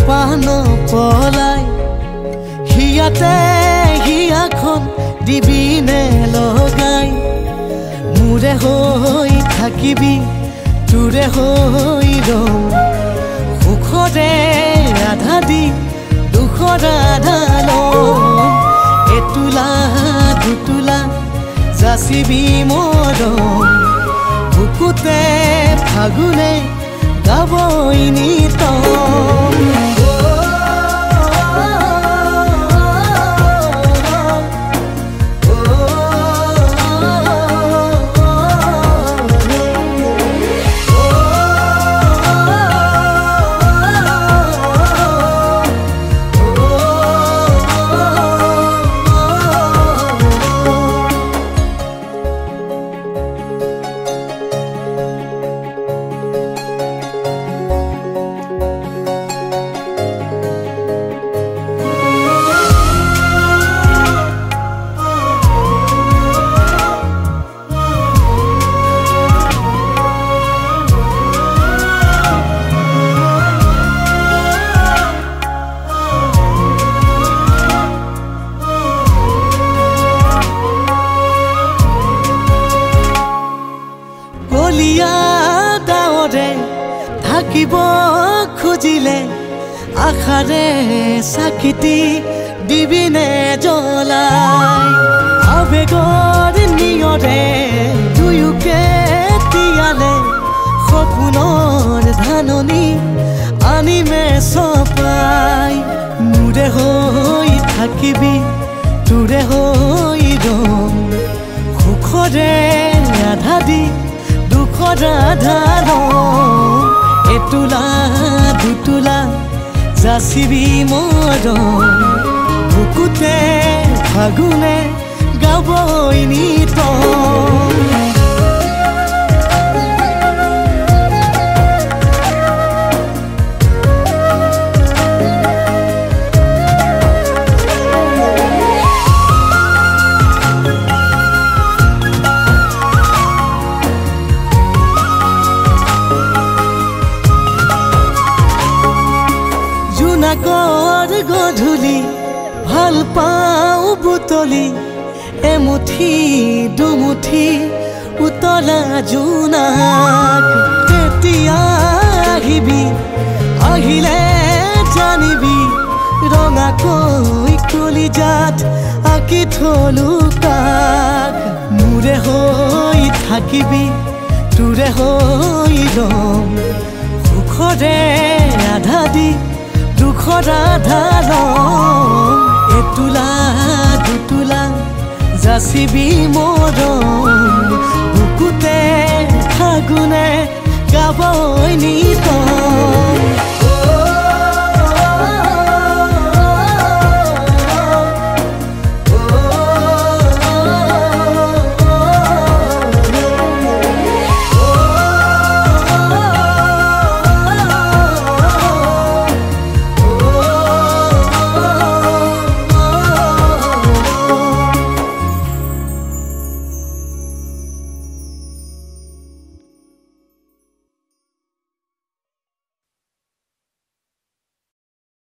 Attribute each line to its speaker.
Speaker 1: পান পলাই হিয়াতে হিয়াখন দিবিনে লগাই মোৰে হৈ থাকিবি তোৰে হৈ ৰম সুখৰে আধা দি দুখৰ আধা লম এতোলা দুতোলা যাচিবি মৰম বুকুতে ফাগুনে গাবই নিতম থাকিব খুজিলে আশাৰে চাকিতি দিবিনে জ্বলাই আবেগৰ নিয়ৰে দুয়োকে তিয়ালে সপোনৰ ধাননি আনিমে চপাই মোৰে হৈ থাকিবি তোৰে হৈ ৰম সুখৰে আধা দি দুখৰ আধা লম এতোলা দুতোলা যাচিবি মৰম বুকুতে ফাগুনে গাবই নিতম জোনাকৰ গধূলি ভাল পাওঁ বুটলি এমুঠি দুমুঠি উতলা জোনাক তেতিয়া আহিবি আহিলে জানিবি ৰঙাকৈ কলিজাত আঁকি থলো কাক মোৰে হৈ থাকিবি তোৰে হৈ ৰম সুখৰে আধা দি দুখৰ আধা লম এতোলা দুতোলা যাচিবি মৰম বুকুতে ফাগুনে গাবই নি